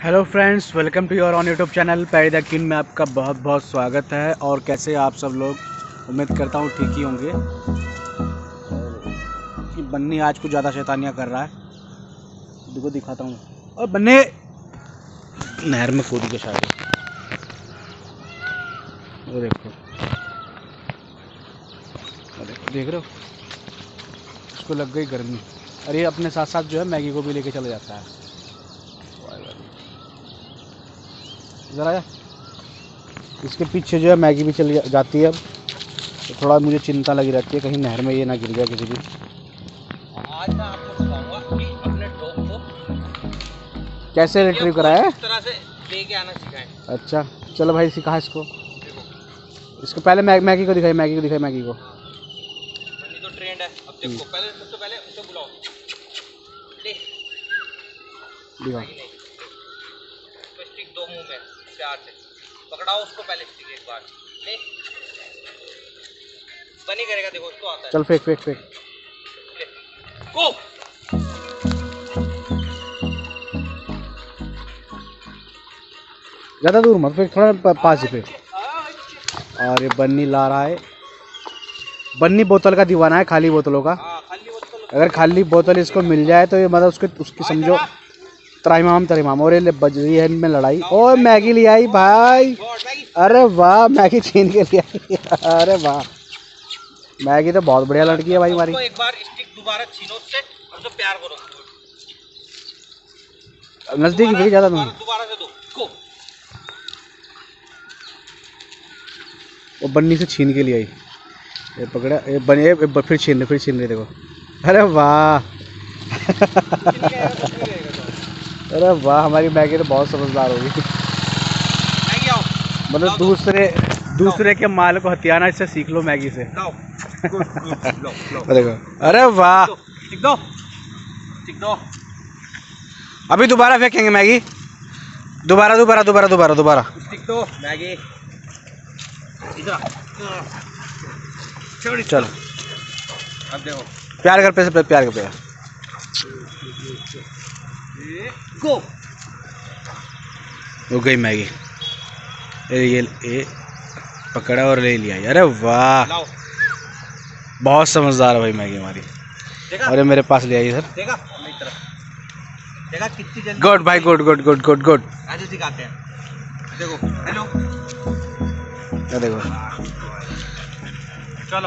Hello friends, welcome to your own YouTube channel Perry the king में आपका बहुत बहुत स्वागत है। और कैसे आप सब लोग, उम्मीद करता हूँ ठीक ही होंगे। कि बन्नी आज कुछ ज़्यादा शैतानियाँ कर रहा है, देखो दिखाता हूँ। और बन्ने नहर में कूद के शायद, वो देखो देख रहे हो, उसको लग गई गर्मी। और ये अपने साथ साथ जो है मैगी को भी लेके चला जाता है। ज़रा इसके पीछे जो है मैगी भी चली जाती है। अब तो थोड़ा मुझे चिंता लगी रहती है कहीं नहर में ये ना गिर जाए किसी भी। आज मैं आपको सिखाऊंगा कि अपने डॉग को कैसे रिट्रीव कराया है, इस तरह से लेके आना सिखाएं। अच्छा चलो भाई सिखा इसको। इसको पहले मैगी को दिखाई, मैगी को दिखाई, मैगी को। बन्नी तो ट्रेंड है। अब देखो, पहले सबसे पहले उसे बुलाओ, ले दिखाओ। मैगी नहीं, तो स्टिक दो मुंह में प्यार से पकड़ाओ उसको, पहले स्टिक एक बार ले। बनी करेगा, देखो उसको आता है। चल फेंक फेंक फेंक। ले गो। ज़्यादा दूर मत फेंक, थोड़ा पास ही फेंक। और ये बन्नी ला रहा है। बन्नी बोतल का दीवाना है, खाली बोतलों का। अगर खाली बोतल इसको मिल जाए तो ये मतलब उसकी समझो त्राइमाम। और ये बज रही है इनमें लड़ाई। और मैगी ले आई भाई, अरे वाह, मैगी छीन के ले आई। अरे वाह, मैगी तो बहुत बढ़िया लड़की है भाई हमारी। एक बार स्टिक दोबारा छीनो उससे और उससे प्यार करो। नजदीक भी ज़्यादा नहीं। दोबारा से दो गो। वो बन्नी से छीन के ले आई, ये पकड़ा, ये बने फिर छीन रहे देखो। अरे वाह अरे वाह, हमारी मैगी तो बहुत समझदार होगी। मतलब दूसरे के माल को हथियाना, इससे सीख लो मैगी से। देखो, अरे वाह, अभी दोबारा फेंकेंगे मैगी, दोबारा स्टिक दो मैगी। चलो अब देखो, प्यार कर पे से प्यार कर गो। हो गई मैगी। ये पकड़ा और ले लिया। अरे वाह, लाओ। बहुत समझदार है भाई मैगी हमारी। अरे मेरे पास ले आई इधर। देखा मेरी तरफ, देखा कितनी जल्दी। गुड भाई, गुड। ऐसे सिखाते हैं। देखो, हेलो, ये देखो, चलो।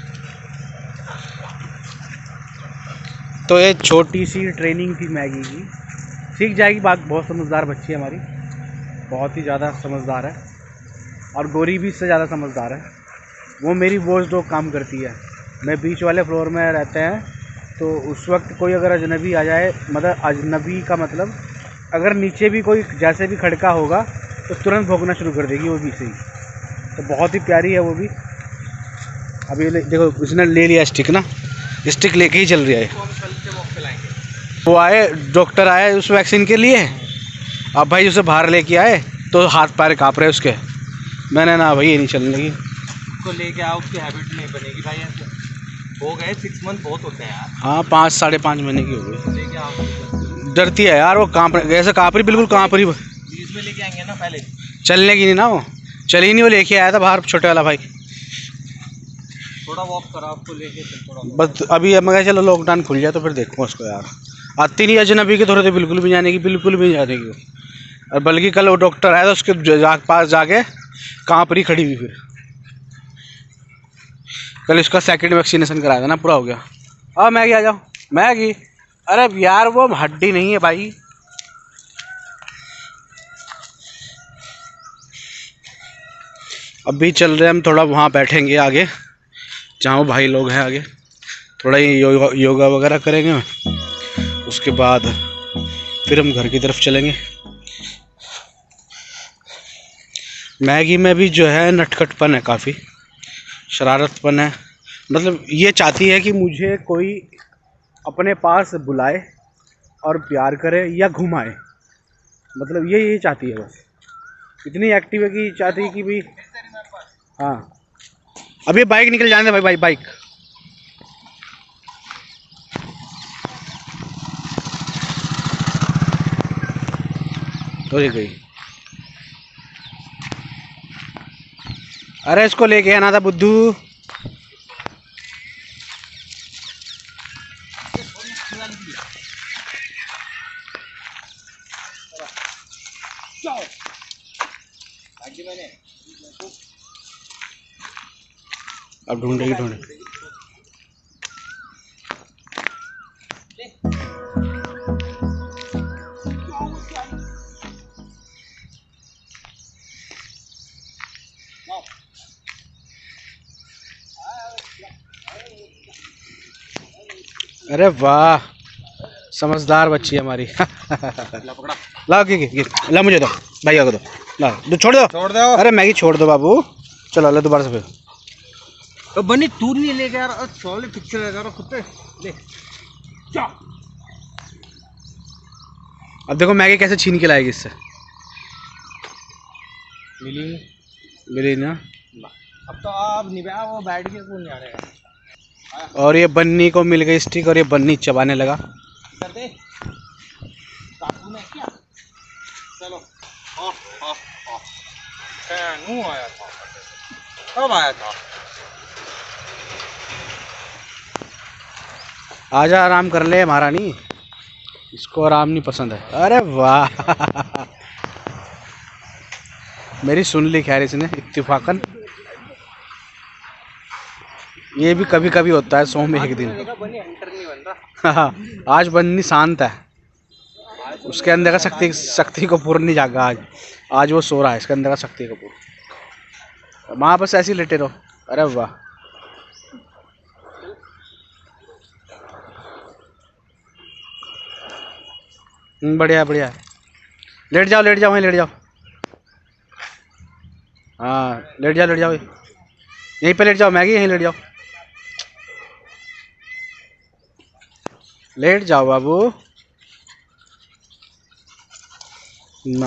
तो ये छोटी सी ट्रेनिंग थी मैगी की, सीख जाएगी बात। बहुत समझदार बच्ची है हमारी, बहुत ही ज़्यादा समझदार है। और गोरी भी इससे ज़्यादा समझदार है। वो मेरी वॉच डॉग काम करती है। मैं बीच वाले फ्लोर में रहते हैं, तो उस वक्त कोई अगर अजनबी आ जाए, मतलब अजनबी का मतलब अगर नीचे भी कोई जैसे भी खड़का होगा तो तुरंत भौंकना शुरू कर देगी वो भी से ही। तो बहुत ही प्यारी है वो भी। अभी देखो, उसने ले लिया स्टिक ना, स्टिक लेके ही चल रही है। वो आए, डॉक्टर आए उस वैक्सीन के लिए। अब भाई उसे बाहर लेके आए तो हाथ पैर काँप रहे उसके। मैंने ना भाई ये नहीं चलने लगी। उसको लेके आओ, उसकी हैबिट नहीं बनेगी भाई। ऐसे हो गए 6 मंथ बहुत होते हैं यार। हाँ, 5-5.5 महीने की हो गई। लेके आओ, डरती है यार वो, ऐसे काँप रही, बिल्कुल काँप रही। बीच में लेके आएंगे ना, पहले चलने की नहीं ना, वो चली नहीं। वो लेके आया था बाहर छोटे वाला भाई। थोड़ा वॉक करा उसको लेके, थोड़ा बस अभी मैं कहा चलो लॉकडाउन खुल जाए तो फिर देखूँ उसको यार। आती नहीं अजनबी के थोड़े तो बिल्कुल भी जाने की। और बल्कि कल वो डॉक्टर आया था, उसके पास जाके काँप रही खड़ी हुई। फिर कल इसका सेकंड वैक्सीनेशन कराया था ना, पूरा हो गया। हाँ मैगी आ जाओ, मैगी। अरे यार वो हड्डी नहीं है भाई। अभी चल रहे हम थोड़ा, वहाँ बैठेंगे आगे जहाँ वो भाई लोग हैं आगे। थोड़ा ये योगा वगैरह करेंगे, उसके बाद फिर हम घर की तरफ चलेंगे। मैगी में भी जो है नटखटपन है, काफ़ी शरारतपन है। मतलब ये चाहती है कि मुझे कोई अपने पास बुलाए और प्यार करे या घुमाए। मतलब ये चाहती है बस। इतनी एक्टिव है कि चाहती है कि भाई, हाँ अभी बाइक निकल जाने दे भाई, बाइक। तो ये गई। अरे इसको लेके आना था बुद्धू। अब ढूंढेगी ढूंढे। अरे वाह, समझदार बच्ची है हमारी। ला ला मुझे दो, भैया को दो, ला दो, छोड़ दो। अरे मैगी छोड़ दो बाबू, चलो ला दोबारा से फिर। तो बनी तू नहीं लेके यार, छोड़ पिक्चर लगा रहा खुद ले। क्या अब देखो मैगी कैसे छीन के लाएगी इससे। मिली ना। अब तो आप निभा वो बैठ के कौन जा रहा है। और ये बन्नी को मिल गई स्टिक और ये बन्नी चबाने लगा। कर दे काकू ने क्या। चलो आया था, कब आया था। आजा आराम कर ले महारानी, इसको आराम नहीं पसंद है। अरे वाह, मेरी सुन ली खैर इसने इत्तेफाकन। ये भी कभी कभी होता है, 100 में एक दिन। आज बन्नी शांत है, उसके अंदर का शक्ति कपूर नहीं जागा आज वो सो रहा है, इसके अंदर का शक्ति कपूर। माँ बस ऐसे ही लेटे रहो। अरे वाह, बढ़िया बढ़िया। लेट जाओ वहीं लेट जाओ। हाँ लेट जाओ यहीं पे लेट जाओ मैगी, यहीं लेट जाओ। लेट जाओ बाबू ना।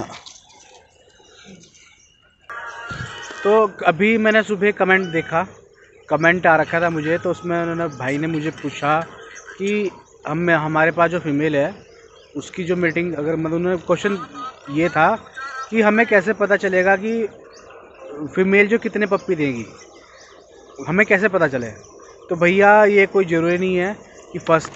तो अभी मैंने सुबह कमेंट देखा, कमेंट आ रखा था मुझे, तो उसमें उन्होंने भाई ने मुझे पूछा कि हमारे पास जो फीमेल है उसकी जो मीटिंग, अगर मतलब उन्होंने क्वेश्चन ये था कि हमें कैसे पता चलेगा कि फीमेल जो कितने पप्पी देगी, हमें कैसे पता चले। तो भैया ये कोई ज़रूरी नहीं है कि फर्स्ट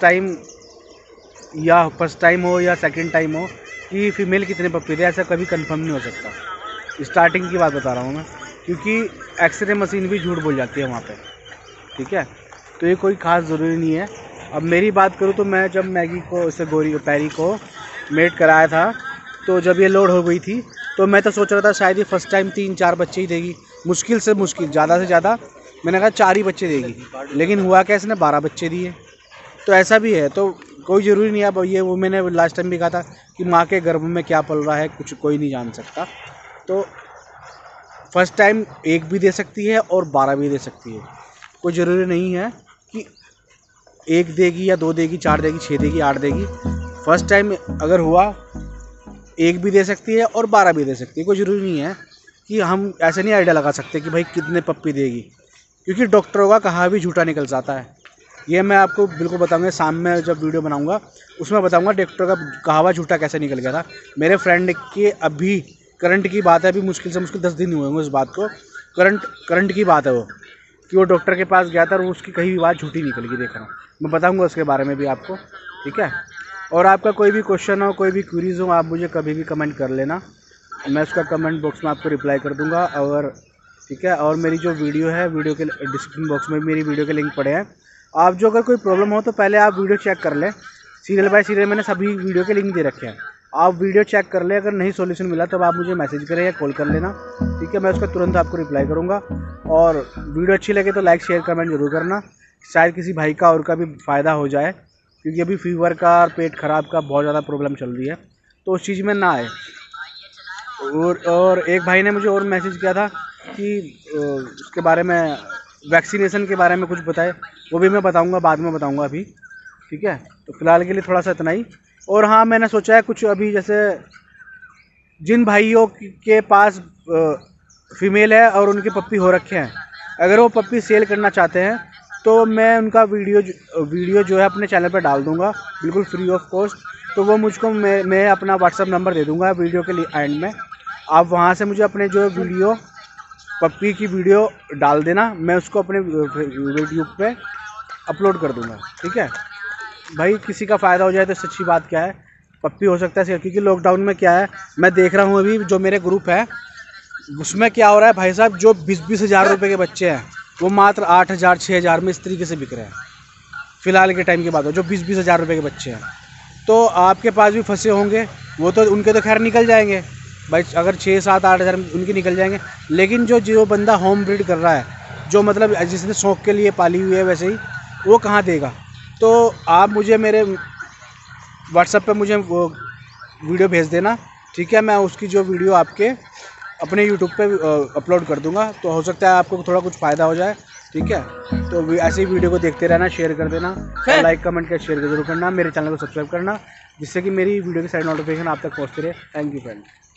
टाइम हो या सेकंड टाइम हो कि फ़ीमेल कितने पप्पी दे, ऐसा कभी कंफर्म नहीं हो सकता। स्टार्टिंग की बात बता रहा हूँ मैं, क्योंकि एक्सरे मशीन भी झूठ बोल जाती है वहाँ पे, ठीक है। तो ये कोई ख़ास ज़रूरी नहीं है। अब मेरी बात करूँ तो मैं जब मैगी को इसे पैरी को मेट कराया था, तो जब ये लोड हो गई थी तो मैं तो सोच रहा था शायद ये फर्स्ट टाइम 3-4 बच्चे ही देगी, मुश्किल से ज़्यादा मैंने कहा 4 ही बच्चे देगी, लेकिन हुआ क्या, इसने 12 बच्चे दिए। तो ऐसा भी है, तो कोई ज़रूरी नहीं है। अब ये वो मैंने लास्ट टाइम भी कहा था कि माँ के गर्भ में क्या पल रहा है कुछ कोई नहीं जान सकता। तो फर्स्ट टाइम 1 भी दे सकती है और 12 भी दे सकती है, कोई ज़रूरी नहीं है कि 1 देगी या 2 देगी, 4 देगी, 6 देगी, 8 देगी। फर्स्ट टाइम अगर हुआ 1 भी दे सकती है और 12 भी दे सकती है, कोई ज़रूरी नहीं है कि हम ऐसे नहीं आइडिया लगा सकते कि भाई कितने पप्पी देगी, क्योंकि डॉक्टरों का कहा भी झूठा निकल जाता है। ये मैं आपको बिल्कुल बताऊंगा, शाम में जब वीडियो बनाऊंगा उसमें बताऊंगा डॉक्टर का कहावा झूठा कैसे निकल गया था। मेरे फ्रेंड के अभी करंट की बात है, अभी मुश्किल से मुश्किल 10 दिन हुए होंगे उस बात को, करंट की बात है वो, कि वो डॉक्टर के पास गया था और उसकी कहीं भी बात झूठी निकल गई। देख रहा हूँ, मैं बताऊँगा उसके बारे में भी आपको, ठीक है। और आपका कोई भी क्वेश्चन हो, कोई भी क्वेरीज हो, आप मुझे कभी भी कमेंट कर लेना, मैं उसका कमेंट बॉक्स में आपको रिप्लाई कर दूँगा। और ठीक है, और मेरी जो वीडियो है, वीडियो के डिस्क्रिप्शन बॉक्स में मेरी वीडियो के लिंक पड़े हैं। आप जो अगर कोई प्रॉब्लम हो तो पहले आप वीडियो चेक कर लें, सीरियल बाय सीरियल मैंने सभी वीडियो के लिंक दे रखे हैं, आप वीडियो चेक कर लें। अगर नहीं सॉल्यूशन मिला तो आप मुझे मैसेज करें या कॉल कर लेना, ठीक है, मैं उसका तुरंत आपको रिप्लाई करूँगा। और वीडियो अच्छी लगे तो लाइक शेयर कमेंट जरूर करना, शायद किसी भाई का और का भी फ़ायदा हो जाए, क्योंकि अभी फीवर का और पेट ख़राब का बहुत ज़्यादा प्रॉब्लम चल रही है, तो उस चीज़ में ना आए। और एक भाई ने मुझे और मैसेज किया था कि उसके बारे में, वैक्सीनेशन के बारे में कुछ बताए, वो भी मैं बताऊंगा, बाद में बताऊंगा अभी, ठीक है। तो फिलहाल के लिए थोड़ा सा इतना ही। और हाँ, मैंने सोचा है कुछ अभी, जैसे जिन भाइयों के पास फीमेल है और उनके पप्पी हो रखे हैं, अगर वो पप्पी सेल करना चाहते हैं तो मैं उनका वीडियो जो है अपने चैनल पर डाल दूंगा, बिल्कुल फ्री ऑफ कॉस्ट। तो वो मुझको मैं अपना व्हाट्सअप नंबर दे दूँगा वीडियो के एंड में। आप वहाँ से मुझे अपने जो वीडियो पप्पी की वीडियो डाल देना, मैं उसको अपने यूट्यूब पे अपलोड कर दूँगा, ठीक है भाई। किसी का फ़ायदा हो जाए तो सच्ची बात क्या है, पप्पी हो सकता है। क्योंकि लॉकडाउन में क्या है, मैं देख रहा हूँ अभी जो मेरे ग्रुप है उसमें क्या हो रहा है भाई साहब, जो 20-20 हज़ार रुपये के बच्चे हैं वो मात्र 8,000 6,000 में इस तरीके से बिक रहे हैं। फ़िलहाल के टाइम की बात है, जो 20-20 हज़ार रुपये के बच्चे हैं। तो आपके पास भी फंसे होंगे, वो तो उनके तो खैर निकल जाएंगे भाई, अगर 6-7-8 हज़ार उनके निकल जाएंगे। लेकिन जो बंदा होम ब्रीड कर रहा है, जो मतलब जिसने शौक़ के लिए पाली हुई है, वैसे ही वो कहाँ देगा। तो आप मुझे मेरे व्हाट्सएप पे मुझे वो वीडियो भेज देना, ठीक है। मैं उसकी जो वीडियो आपके अपने यूट्यूब पे अपलोड कर दूंगा, तो हो सकता है आपको थोड़ा कुछ फ़ायदा हो जाए, ठीक है। तो ऐसे ही वीडियो को देखते रहना, शेयर कर देना, लाइक कमेंट कर शेयर जरूर करना, मेरे चैनल को सब्सक्राइब करना, जिससे कि मेरी वीडियो की सारी नोटिफिकेशन आप तक पहुँचती रहे। Thank you friend.